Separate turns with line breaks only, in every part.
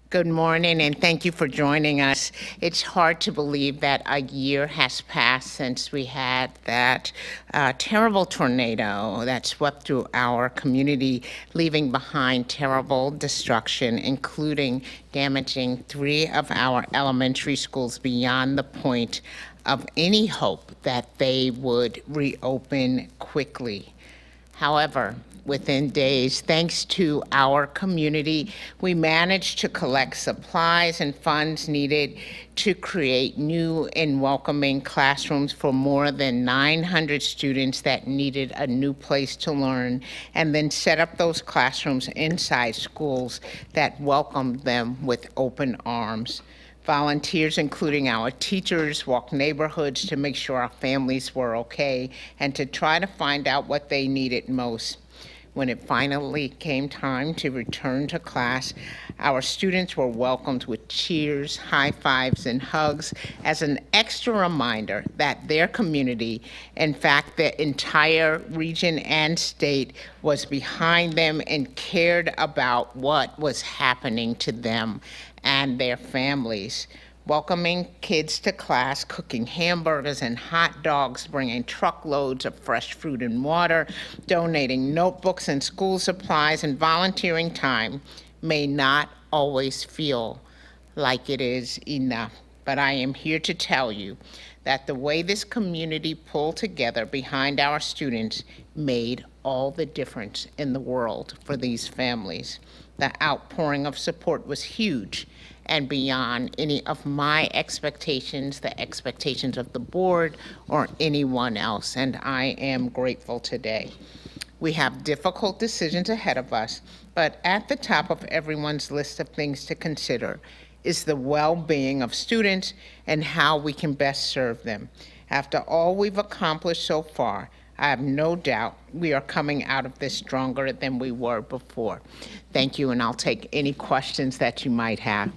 Good morning, and thank you for joining us. It's hard to believe that a year has passed since we had that terrible tornado that swept through our community, leaving behind terrible destruction, including damaging 3 of our elementary schools beyond the point of any hope that they would reopen quickly. However, within days, thanks to our community, we managed to collect supplies and funds needed to create new and welcoming classrooms for more than 900 students that needed a new place to learn, and then set up those classrooms inside schools that welcomed them with open arms. Volunteers, including our teachers, walked neighborhoods to make sure our families were okay and to try to find out what they needed most. When it finally came time to return to class, our students were welcomed with cheers, high fives, and hugs as an extra reminder that their community, in fact, the entire region and state, was behind them and cared about what was happening to them and their families. Welcoming kids to class, cooking hamburgers and hot dogs, bringing truckloads of fresh fruit and water, donating notebooks and school supplies, and volunteering time may not always feel like it is enough. But I am here to tell you that the way this community pulled together behind our students made all the difference in the world for these families. The outpouring of support was huge and beyond any of my expectations, the expectations of the board, or anyone else, and I am grateful today. We have difficult decisions ahead of us, but at the top of everyone's list of things to consider is the well-being of students and how we can best serve them. After all we've accomplished so far, I have no doubt we are coming out of this stronger than we were before. Thank you, and I'll take any questions that you might have.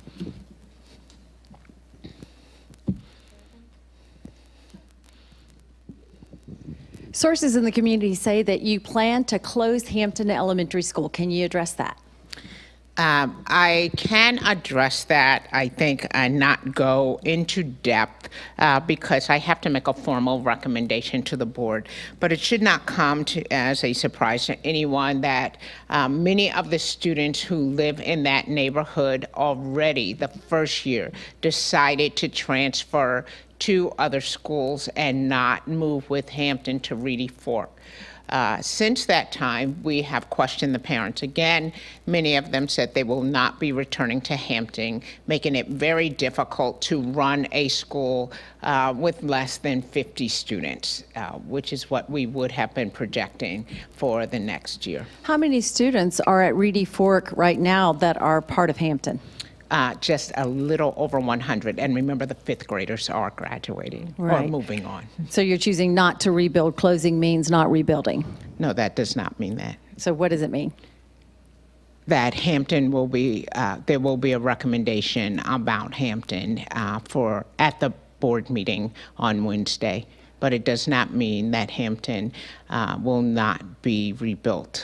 Sources in the community say that you plan to close Hampton Elementary School. Can you address that?
I can address that, I think, and not go into depth because I have to make a formal recommendation to the board. But it should not come as a surprise to anyone that many of the students who live in that neighborhood already the first year decided to transfer to other schools and not move with Hampton to Reedy Fork. Since that time, we have questioned the parents. Again, many of them said they will not be returning to Hampton, making it very difficult to run a school with less than 50 students, which is what we would have been projecting for the next year.
How many students are at Reedy Fork right now that are part of Hampton?
Just a little over 100. And remember, the 5th graders are graduating or moving on.
So you're choosing not to rebuild. Closing means not rebuilding.
No, that does not mean that.
So what does it mean?
That Hampton will be, there will be a recommendation about Hampton at the board meeting on Wednesday. But it does not mean that Hampton will not be rebuilt.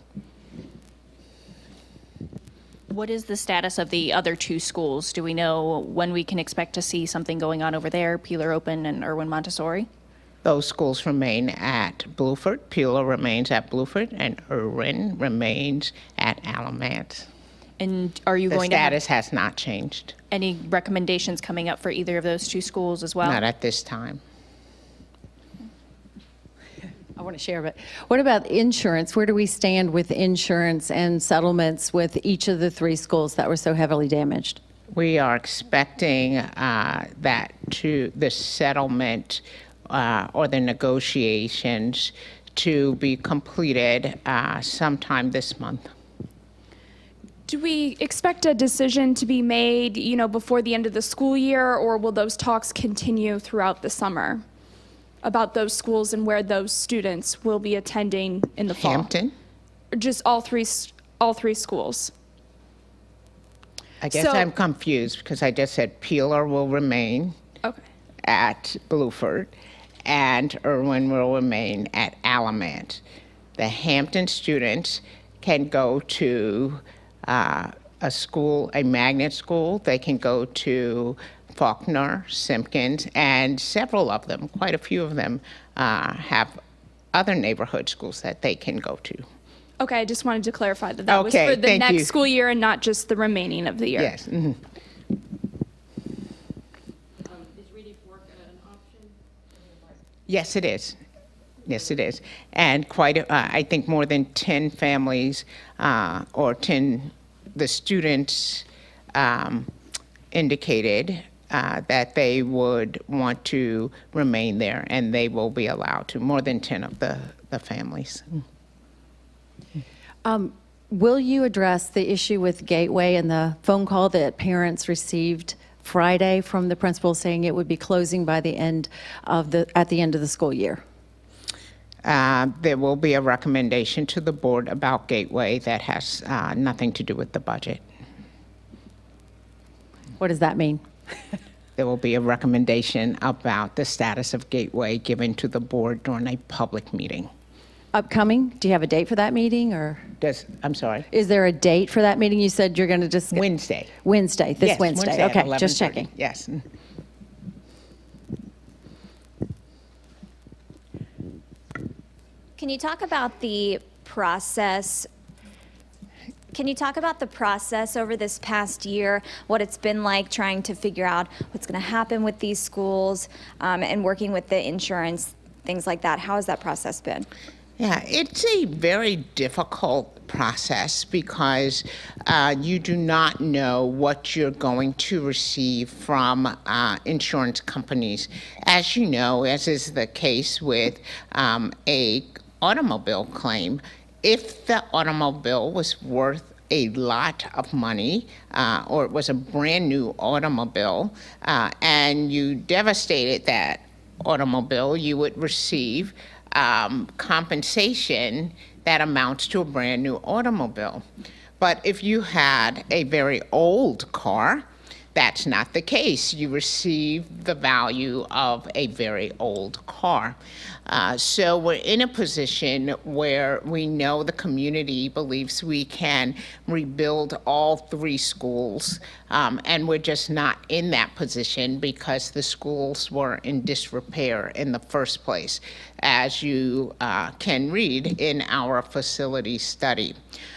What is the status of the other 2 schools? Do we know when we can expect to see something going on over there, Peeler Open and Irwin Montessori?
Those schools remain at Bluford. Peeler remains at Bluford, and Irwin remains at Alamance.
And are you going to
The status has not changed.
Any recommendations coming up for either of those 2 schools as well?
Not at this time.
I want to share, but what about insurance? Where do we stand with insurance and settlements with each of the 3 schools that were so heavily damaged?
We are expecting the settlement or the negotiations to be completed sometime this month.
Do we expect a decision to be made, before the end of the school year, or will those talks continue throughout the summer about those schools and where those students will be attending in the fall?
Hampton?
Or just all three schools?
I guess I'm confused because I just said Peeler will remain at Bluford and Irwin will remain at Alamance. The Hampton students can go to a school, a magnet school. They can go to Faulkner, Simpkins, and several of them, quite a few of them, have other neighborhood schools that they can go to.
Okay, I just wanted to clarify that that was
Okay,
for the
thank
next
you.
school year and not just the remaining of the year.
Yes. Mhm. Yes, it is. Yes, it is. And I think more than 10 families the students indicated that they would want to remain there, and they will be allowed to, more than 10 of the families.
Will you address the issue with Gateway and the phone call that parents received Friday from the principal saying it would be closing by the end of at the end of the school year?
There will be a recommendation to the board about Gateway that has nothing to do with the budget.
What does that mean?
There will be a recommendation about the status of Gateway given to the board during a public meeting.
Upcoming? Do you have a date for that meeting, or
I'm sorry?
is there a date for that meeting? You said you're going to discuss
Wednesday.
Wednesday, this
Yes,
Wednesday.
at
Okay, just
11:30.
checking.
Yes.
Can you talk about the process? Can you talk about the process over this past year, what it's been like trying to figure out what's going to happen with these schools and working with the insurance, things like that? How has that process been?
Yeah, it's a very difficult process because you do not know what you're going to receive from insurance companies. As you know, as is the case with a automobile claim, if the automobile was worth a lot of money or it was a brand new automobile and you devastated that automobile, you would receive compensation that amounts to a brand new automobile. But if you had a very old car, that's not the case. You receive the value of a very old car. So we're in a position where we know the community believes we can rebuild all 3 schools, and we're just not in that position because the schools were in disrepair in the first place, as you can read in our facility study.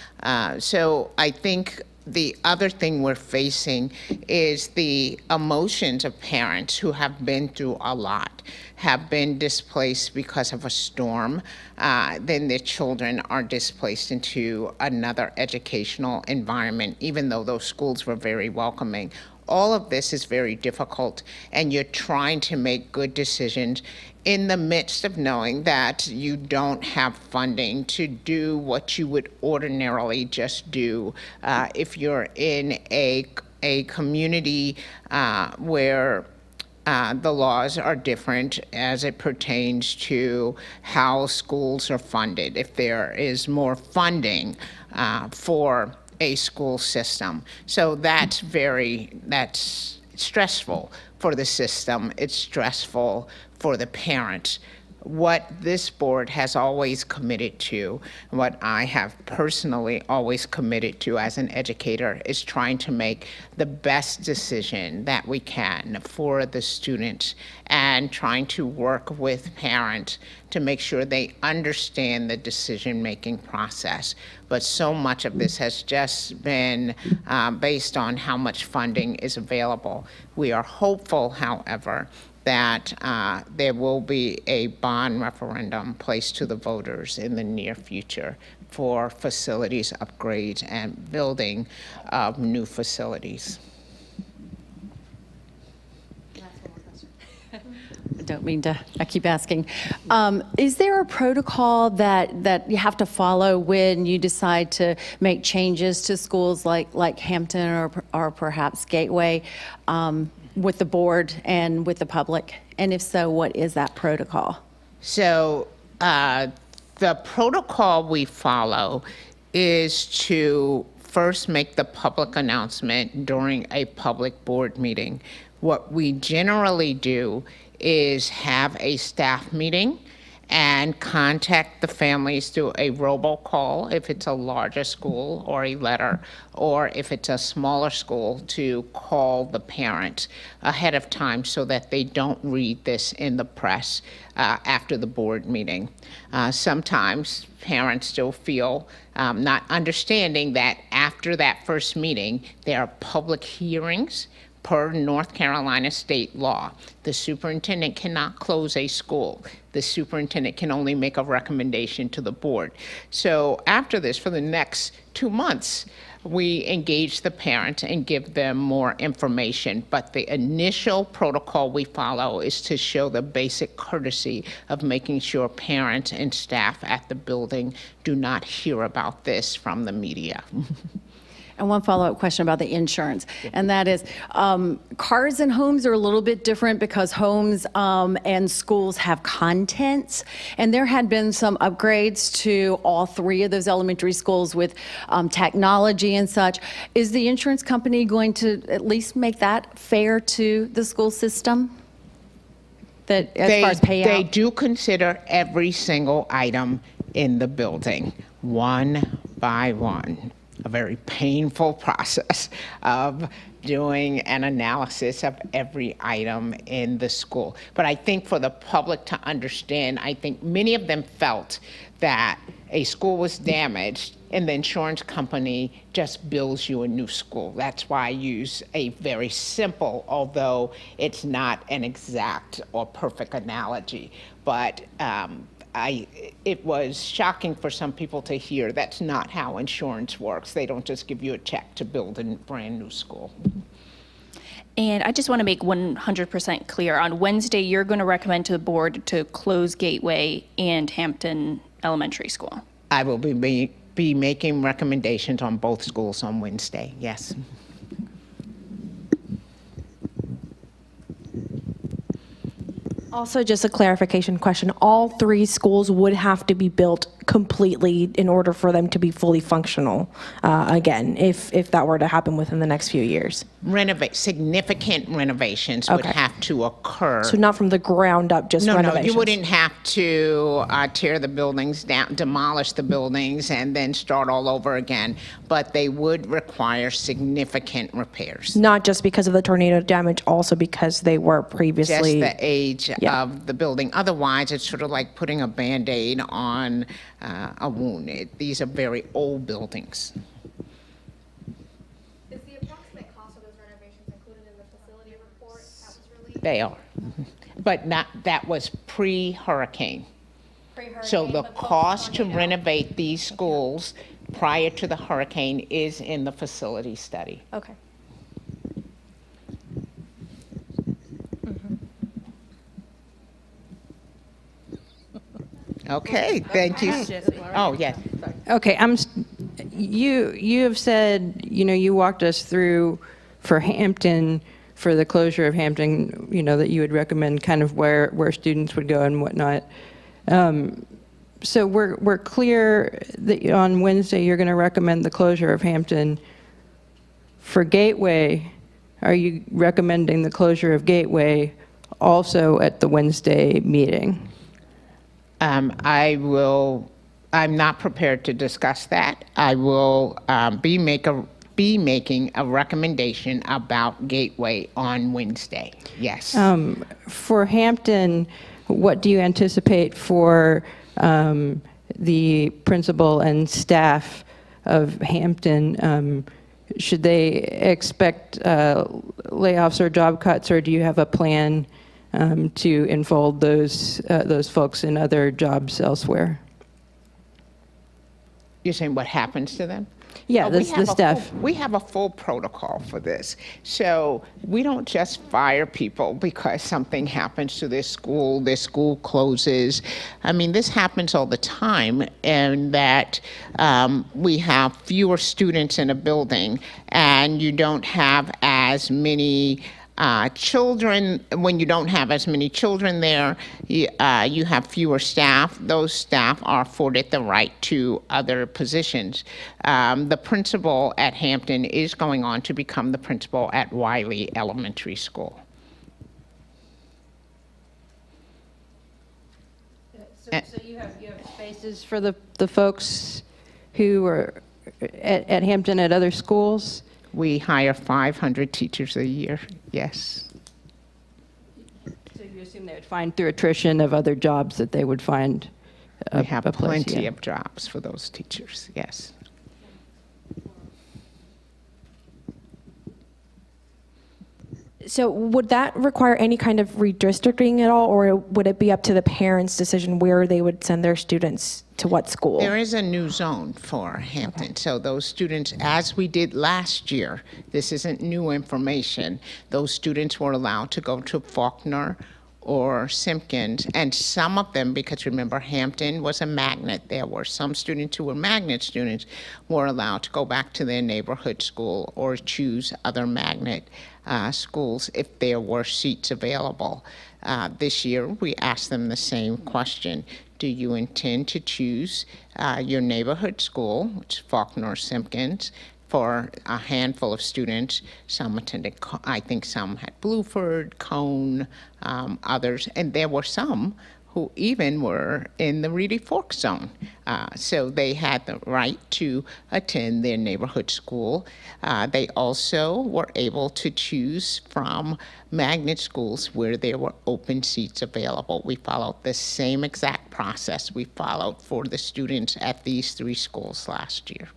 So I think the other thing we're facing is the emotions of parents who have been through a lot, have been displaced because of a storm, then their children are displaced into another educational environment, even though those schools were very welcoming. All of this is very difficult, and you're trying to make good decisions in the midst of knowing that you don't have funding to do what you would ordinarily just do if you're in a community where the laws are different as it pertains to how schools are funded. If there is more funding for a school system. So that's stressful for the system. It's stressful for the parents. What this board has always committed to, what I have personally always committed to as an educator, is trying to make the best decision that we can for the students and trying to work with parents to make sure they understand the decision-making process. But so much of this has just been based on how much funding is available. We are hopeful, however, that there will be a bond referendum placed to the voters in the near future for facilities upgrades and building of new facilities.
I don't mean to, I keep asking. Is there a protocol that you have to follow when you decide to make changes to schools like Hampton or perhaps Gateway with the board and with the public? And if so, what is that protocol?
So the protocol we follow is to first make the public announcement during a public board meeting. What we generally do is have a staff meeting and contact the families through a robocall if it's a larger school, or a letter, or if it's a smaller school, to call the parents ahead of time so that they don't read this in the press after the board meeting. Sometimes parents still feel not understanding that after that first meeting, there are public hearings. Per North Carolina state law, the superintendent cannot close a school. The superintendent can only make a recommendation to the board. So after this, for the next 2 months, we engage the parents and give them more information. But the initial protocol we follow is to show the basic courtesy of making sure parents and staff at the building do not hear about this from the media.
And one follow-up question about the insurance, and that is, cars and homes are a little bit different because homes and schools have contents, and there had been some upgrades to all 3 of those elementary schools with technology and such. Is the insurance company going to at least make that fair to the school system? That as far as payout?
They do consider every single item in the building, one by one. A very painful process of doing an analysis of every item in the school. But I think for the public to understand, I think many of them felt that a school was damaged and the insurance company just bills you a new school. That's why I use a very simple, although it's not an exact or perfect analogy, but it was shocking for some people to hear that's not how insurance works. They don't just give you a check to build a brand new school.
And I just want to make 100% clear, on Wednesday, you're going to recommend to the board to close Gateway and Hampton Elementary School.
I will be making recommendations on both schools on Wednesday, yes.
Also, just a clarification question. All 3 schools would have to be built completely in order for them to be fully functional again, if that were to happen within the next few years.
Significant renovations would have to occur.
So not from the ground up, just renovations?
No, you wouldn't have to tear the buildings down, demolish the buildings, and then start all over again. But they would require significant repairs.
Not just because of the tornado damage, also because they were previously...
Just the age of the building. Otherwise, it's sort of like putting a Band-Aid on a wound. These are very old buildings.
Is the approximate cost of those renovations included in the facility report that was released?
They are, but that was pre-hurricane. So the cost to renovate these schools prior to the hurricane is in the facility study.
Okay.
Okay, thank you. Oh, yes.
Okay, you have said, you walked us through for Hampton, for the closure of Hampton, that you would recommend kind of where students would go and whatnot. So we're clear that on Wednesday you're going to recommend the closure of Hampton. For Gateway, are you recommending the closure of Gateway also at the Wednesday meeting?
I'm not prepared to discuss that. I will be making a recommendation about Gateway on Wednesday, yes.
For Hampton, what do you anticipate for the principal and staff of Hampton? Should they expect layoffs or job cuts, or do you have a plan to enfold those folks in other jobs elsewhere?
You're saying what happens to them?
Yeah, the staff.
We have a full protocol for this. So we don't just fire people because something happens to their school closes. I mean, this happens all the time, and that we have fewer students in a building, and you don't have as many children. When you don't have as many children there, you have fewer staff. Those staff are afforded the right to other positions. The principal at Hampton is going on to become the principal at Wiley Elementary School.
So you have spaces for the folks who are at Hampton at other schools?
We hire 500 teachers a year, yes.
So you assume they would find through attrition of other jobs that they would find
We have
a place,
plenty
yeah.
of jobs for those teachers, yes.
So would that require any kind of redistricting at all, or would it be up to the parents' decision where they would send their students to what school?
There is a new zone for Hampton, so those students, as we did last year, this isn't new information, those students were allowed to go to Faulkner or Simpkins, and some of them, because remember Hampton was a magnet, there were some students who were magnet students were allowed to go back to their neighborhood school or choose other magnet schools if there were seats available. This year, we asked them the same question. Do you intend to choose your neighborhood school, which is Faulkner or Simpkins, for a handful of students? Some attended, I think some had Bluford, Cone, others, and there were some who even were in the Reedy Fork zone. So they had the right to attend their neighborhood school. They also were able to choose from magnet schools where there were open seats available. We followed the same exact process we followed for the students at these 3 schools last year.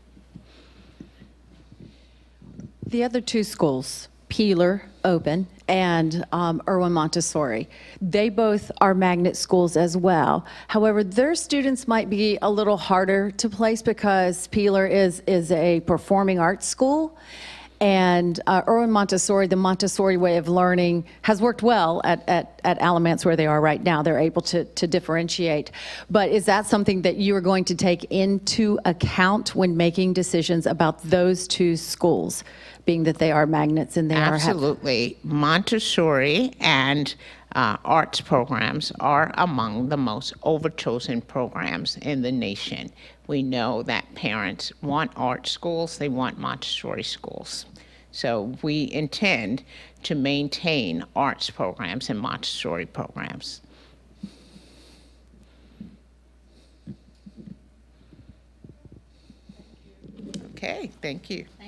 The other 2 schools, Peeler, Open, and Irwin Montessori, they both are magnet schools as well. However, their students might be a little harder to place because Peeler is a performing arts school, and Irwin Montessori, the Montessori way of learning, has worked well at Alamance where they are right now. They're able to differentiate. But is that something that you are going to take into account when making decisions about those 2 schools, being that they are magnets and they are...
Absolutely. Montessori and arts programs are among the most overchosen programs in the nation. We know that parents want art schools, they want Montessori schools. So we intend to maintain arts programs and Montessori programs. Okay, thank you.